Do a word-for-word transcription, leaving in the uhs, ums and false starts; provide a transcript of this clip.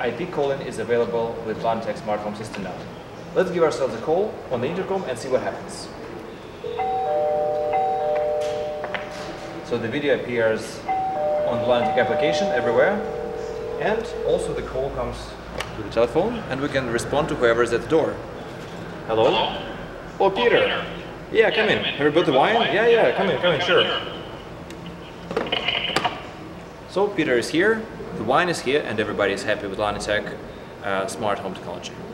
I P calling is available with Larnitech smart home system now. Let's give ourselves a call on the intercom and see what happens. So the video appears on the Larnitech application everywhere, and also the call comes to the telephone, and we can respond to whoever is at the door. Hello? Hello? Oh, Peter. Peter. Yeah, come in. Have you brought the wine? Yeah, yeah, come in, come in, sure. So Peter is here, the wine is here, and everybody is happy with Larnitech uh, smart home technology.